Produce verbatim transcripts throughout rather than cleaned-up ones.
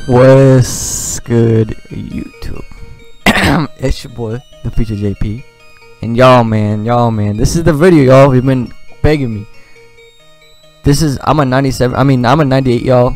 What's good, YouTube? It's your boy, the Future J P, and y'all, man, y'all, man, this is the video, y'all. You've been begging me. This is I'm a ninety-seven. I mean, I'm a ninety-eight, y'all,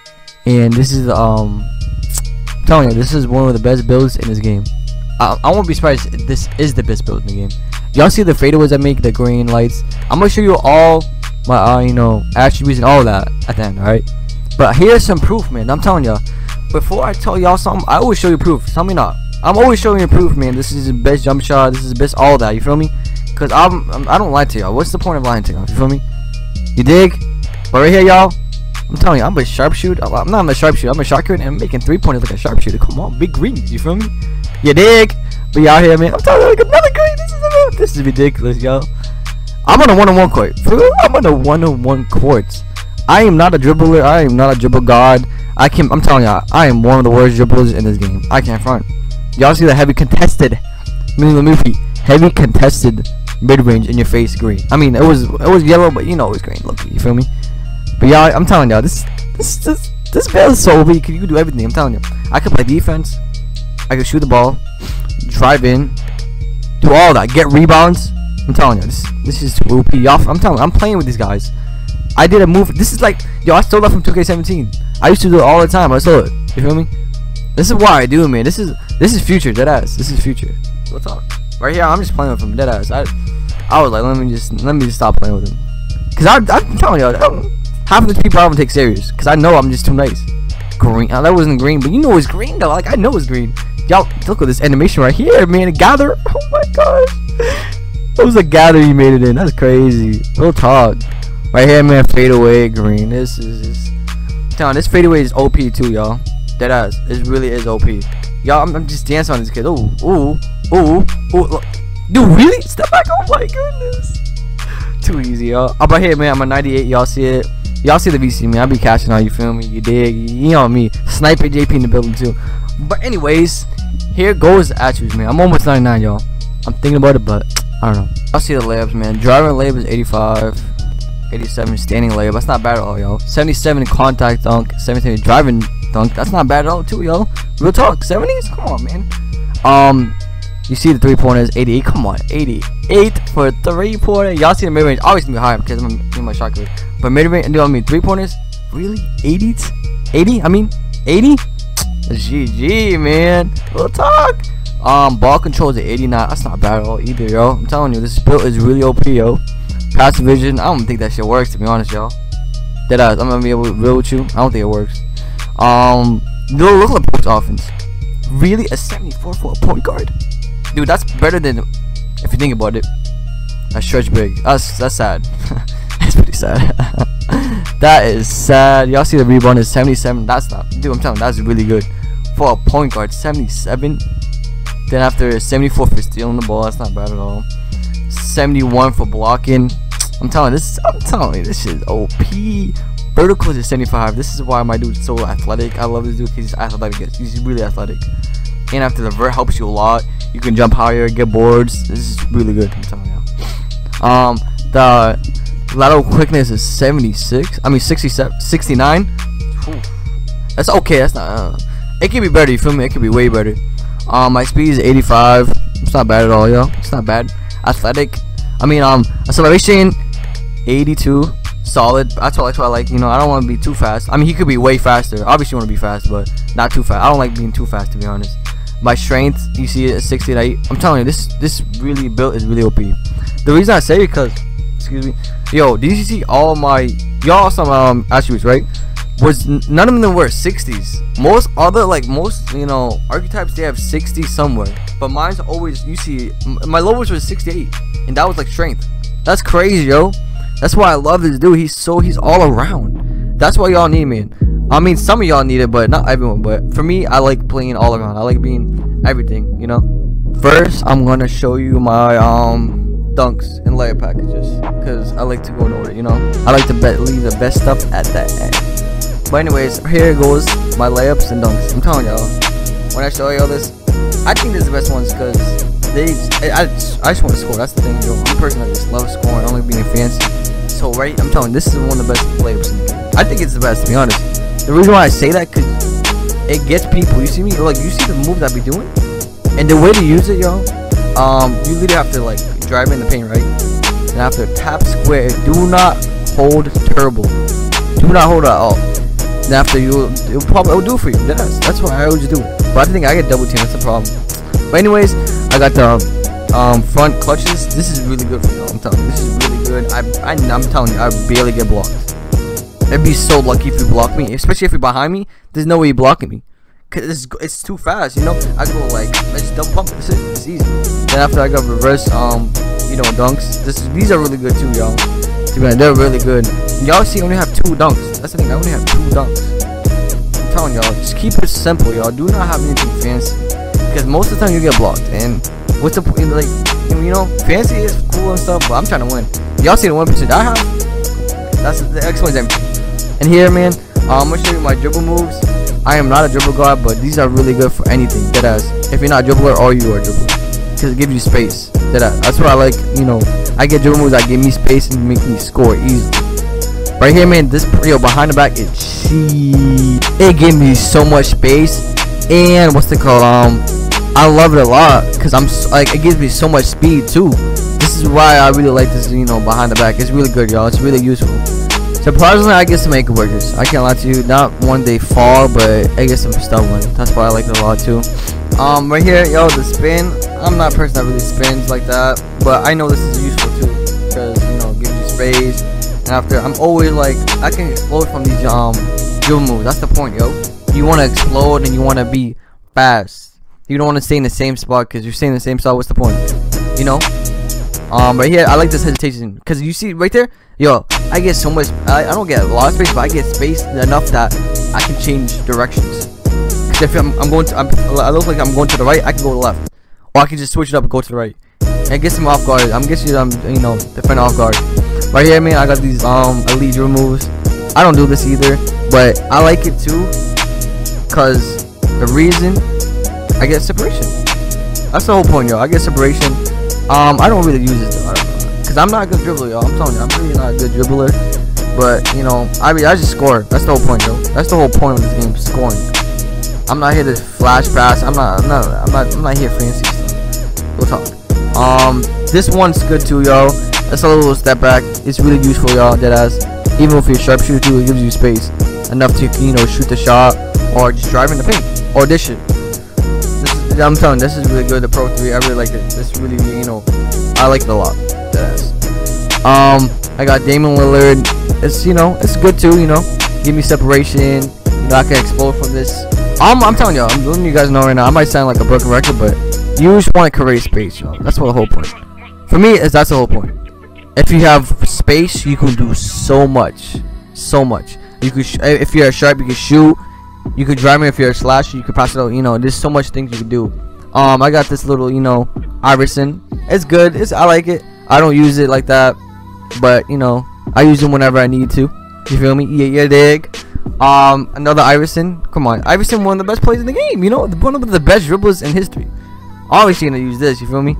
and this is um, I'm telling you, this is one of the best builds in this game. I, I won't be surprised if this is the best build in the game. Y'all see the fadeaways I make, the green lights. I'm gonna show you all my uh, you know, attributes and all that at the end, alright? But here's some proof, man. I'm telling y'all. Before I tell y'all something, I always show you proof. Tell me not. I'm always showing you proof, man. This is the best jump shot. This is the best all that. You feel me? Cause I'm, I'm I don't lie to y'all. What's the point of lying to y'all? You feel me? You dig? But right here, y'all, I'm telling you, I'm a sharpshooter. I'm not a sharpshooter. I'm a sharpshooter, and I'm making three pointers like a sharpshooter. Come on, big greens. You feel me? You dig? But y'all here, man. I'm telling you, like another green. This is a, this is ridiculous, y'all. I'm on a one-on-one court. For real, I'm on a one-on-one court. I am not a dribbler. I am not a dribble god. I can. I'm telling y'all, I am one of the worst dribblers in this game. I can't front. Y'all see the heavy contested, I mean, let me repeat, heavy contested mid-range in your face green. I mean, it was it was yellow, but you know it was green. Look, you feel me? But y'all, I'm telling y'all, this this this this build is so weak. You can do everything. I'm telling you, I can play defense. I can shoot the ball, drive in, do all that, get rebounds. I'm telling you, this this is O P. Y'all, I'm telling you, I'm playing with these guys. I did a move. This is like, yo, I stole that from two K seventeen. I used to do it all the time. I stole it. You feel me? This is why I do it, man. This is this is future, dead ass. This is future. We'll talk. Right here, I'm just playing with him, dead ass. I I was like, let me just let me just stop playing with him. Cause I I'm telling y'all, half of the people I don't take serious. Cause I know I'm just too nice. Green. Oh, that wasn't green, but you know it's green though. Like I know it's green. Y'all look at this animation right here, man. Gather. Oh my gosh. That was a gather you made it in. That's crazy. Real talk. Right here, man, fadeaway green. This is this. Telling this fadeaway is O P too, y'all. Dead ass. It really is O P. Y'all, I'm, I'm just dancing on this kid. Ooh, ooh, ooh, ooh. Dude, really? Step back. Oh my goodness. Too easy, y'all. I'm right here, man. I'm a ninety-eight. Y'all see it? Y'all see the V C, man. I be catching on. You feel me? You dig? You know me. Sniper J P in the building too. But anyways, here goes the attributes, man. I'm almost ninety-nine, y'all. I'm thinking about it, but I don't know. Y'all see the layups, man. Driving layup is eighty-five. eighty-seven standing layup, that's not bad at all, yo. seventy-seven contact dunk, seventy-seven driving dunk, that's not bad at all too, yo. Real talk, seventies, come on, man. Um, you see the three pointers, eighty-eight, come on, eighty-eight for three pointer. Y'all see the mid range, always gonna be higher because I'm in my shot career. But mid range, do I mean three pointers? Really, eighty, eighty? I mean, eighty? G G, man. Real talk. Um, ball control is at eighty-nine. That's not bad at all either, yo. I'm telling you, this build is really O P, yo. Passive vision, I don't think that shit works, to be honest, y'all. Dead ass, I'm gonna be able to real with you. I don't think it works. Um, look at the post offense. Really, a seventy-four for a point guard, dude. That's better than, if you think about it, a stretch big. That's that's sad. That's pretty sad. That is sad. Y'all see the rebound is seventy-seven. That's not, dude. I'm telling you, that's really good for a point guard. seventy-seven. Then after seventy-four for stealing the ball, that's not bad at all. seventy-one for blocking. I'm telling you, this. I'm telling you, this is O P. Verticals is seventy-five. This is why my dude's so athletic. I love this dude because he's athletic. He's really athletic. And after the vert helps you a lot. You can jump higher, get boards. This is really good. I'm telling you. Um, the lateral quickness is seventy-six. I mean sixty-seven, sixty-nine. Whew. That's okay. That's not. Uh, it can be better. You feel me? It can be way better. Um, my speed is eighty-five. It's not bad at all, yo. It's not bad. Athletic. I mean, um, acceleration eighty-two. Solid. That's what, that's what I like. You know, I don't want to be too fast. I mean, he could be way faster. Obviously, you want to be fast, but not too fast. I don't like being too fast, to be honest. My strength, you see it at sixty-eight. I'm telling you, this this really built is really O P. The reason I say it because, excuse me, yo, did you see all my y'all some um attributes, right? Was none of them were sixties. Most other, like most, you know, archetypes, they have sixty somewhere, but mine's always, you see, my lowest was sixty-eight, and that was like strength. That's crazy, yo. That's why I love this dude. He's so he's all around. That's why y'all need, man. I mean, some of y'all need it, but not everyone. But for me, I like playing all around. I like being everything, you know. First, I'm gonna show you my um dunks and layer packages because I like to go in order, you know. I like to bet leave the best stuff at that end. But anyways, here goes my layups and dunks. I'm telling y'all, when I show y'all this, I think this is the best ones because they, I, I, just, I just want to score. That's the thing, yo. I'm a person that just loves scoring. I don't like being fancy. So right, I'm telling you, this is one of the best layups in the game. I think it's the best, to be honest. The reason why I say that, cause it gets people. You see me? Like, you see the moves I be doing? And the way to use it, yo, um, you literally have to, like, drive in the paint, right? And after tap square, do not hold turbo. Do not hold at all. And after you, it'll probably it'll do it for you. That's, that's what I always do. But I think I get double team. That's the problem. But anyways, I got the um, front clutches. This is really good for you. I'm telling you, this is really good. I, I, I'm telling you, I barely get blocked. I'd be so lucky if you block me, especially if you're behind me. There's no way you're blocking me, cause it's it's too fast. You know, I go like let's double pump. This is it's easy. Then after I got reverse, um, you know, dunks. This is, these are really good too, y'all. To be honest, they're really good. Y'all see, I only have two dunks. That's the thing. I only have two dunks. I'm telling y'all, just keep it simple, y'all. Do not have anything fancy, because most of the time you get blocked. And what's the point? Like, you know, fancy is cool and stuff, but I'm trying to win. Y'all see the one percent I have? That's the explains everything. And here, man, uh, I'm gonna show you my dribble moves. I am not a dribble guard, but these are really good for anything. Deadass. If you're not a dribbler or you are a dribbler, because it gives you space. Deadass. That's what I like. You know, I get dribble moves that give me space and make me score easily. Right here, man. This yo behind the back is cheap. It gave me so much space, and what's it called? Um, I love it a lot because I'm so, like it gives me so much speed too. This is why I really like this. You know, behind the back. It's really good, y'all. It's really useful. Surprisingly, I get some ankle workers. I can't lie to you. Not one day fall, but I get some stuff one. That's why I like it a lot too. Um, right here, yo, the spin. I'm not a person that really spins like that, but I know this is useful too because you know, it gives you space. And after, I'm always like, I can explode from these um dribble moves. That's the point, yo. You want to explode and you want to be fast. You don't want to stay in the same spot because you're staying in the same spot. What's the point? You know. Um, right here, I like this hesitation because you see right there, yo, I get so much. I, I don't get a lot of space, but I get space enough that I can change directions. Cause if I'm, I'm going to, I'm, I look like I'm going to the right, I can go to the left, or I can just switch it up and go to the right. And it gets him off guard. I'm guessing I'm, you know, defend off guard. Right here, man, I got these um elite drill moves. I don't do this either, but I like it too, cause the reason I get separation. That's the whole point, yo. I get separation. Um, I don't really use it though, I don't know, cause I'm not a good dribbler, y'all. I'm telling you, I'm really not a good dribbler. But you know, I mean, I just score. That's the whole point, though. That's the whole point of this game, scoring. I'm not here to flash pass. I'm not. I'm not. I'm not. I'm not here fancy stuff. We'll talk. Um, this one's good too, yo. That's a little step back. It's really useful, y'all. Deadass. Even if you're a sharpshooter too, it gives you space enough to, you know, shoot the shot or just drive in the paint or dish it. I'm telling you, this is really good. The Pro three, I really like it. This really, you know, I like it a lot. Deadass. Um, I got Damian Lillard. It's, you know, it's good too. You know, give me separation. You know, I can explode from this. Um, I'm telling y'all, I'm letting you guys know right now. I might sound like a broken record, but you just want to create space, y'all. That's what the whole point. For me, is that's the whole point. If you have space, you can do so much, so much. You could, sh if you're a sharp, you can shoot. You could drive me if you're a slasher. You could pass it out. You know, there's so much things you can do. Um, I got this little, you know, Iverson. It's good. It's I like it. I don't use it like that, but you know, I use it whenever I need to. You feel me? Yeah, yeah, dig. Um, another Iverson. Come on, Iverson, one of the best players in the game. You know, one of the best dribblers in history. Obviously, gonna use this. You feel me?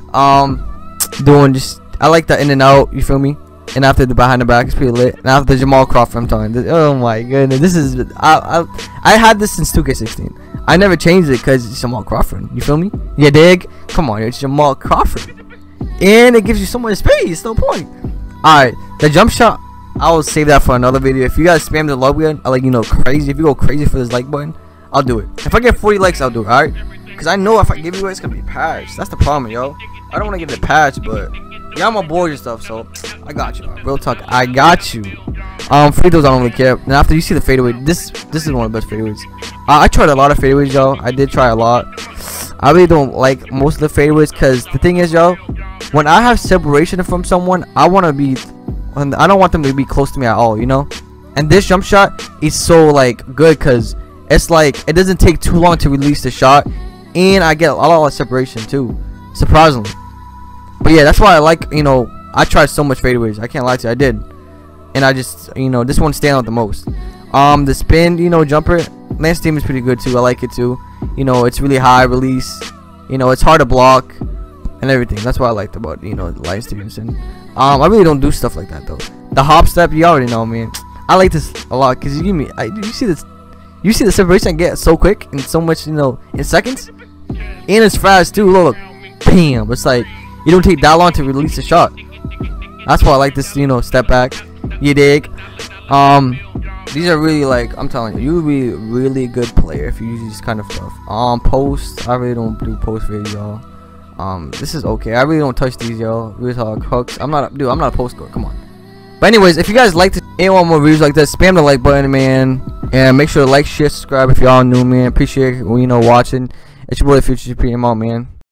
Um, doing just I like the in and out. You feel me? And after the behind the back, it's pretty lit. And after Jamal Crawford, I'm talking. This, oh my goodness, this is I I I had this since two K sixteen. I never changed it because it's Jamal Crawford. You feel me? Yeah, dig. Come on, it's Jamal Crawford, and it gives you so much space. No point. All right, the jump shot. I will save that for another video. If you guys spam the like button, I like you know crazy. If you go crazy for this like button, I'll do it. If I get forty likes, I'll do it. All right, because I know if I give you it, it's gonna be patched. That's the problem, yo. I don't want to give it a patch, but yeah, I'm on board and stuff, so I got you. Real talk, I got you. Um, free throws, I don't really care. And after you see the fadeaway, this this is one of the best fadeaways. Uh, I tried a lot of fadeaways, yo. I did try a lot. I really don't like most of the fadeaways because the thing is, yo, when I have separation from someone, I want to be, I don't want them to be close to me at all, you know. And this jump shot is so like good because it's like it doesn't take too long to release the shot, and I get a lot of separation too, surprisingly. But yeah, that's why I like, you know, I tried so much fadeaways. I can't lie to you, I did. And I just, you know, this one stand out the most. Um, the spin, you know, jumper, Lance Stevenson is pretty good too. I like it too. You know, it's really high release. You know, it's hard to block and everything. That's what I liked about, you know, Lance Stevenson. Um, I really don't do stuff like that though. The hop step, you already know, man. I like this a lot because you give me, I, you see this, You see the separation I get so quick and so much, you know, in seconds. And it's fast too. Look, bam. It's like you don't take that long to release a shot. That's why I like this, you know, step back. You dig? Um, these are really like I'm telling you, you would be a really good player if you use this kind of stuff. Um, post. I really don't do post videos, y'all. Um, this is okay. I really don't touch these, y'all. Real talk, hooks. I'm not, dude. I'm not a post scorer. Come on. But anyways, if you guys like this and want more reviews like this, spam the like button, man, and make sure to like, share, subscribe if y'all new, man. Appreciate you know watching. It's your boy Future G P. I'm out, man.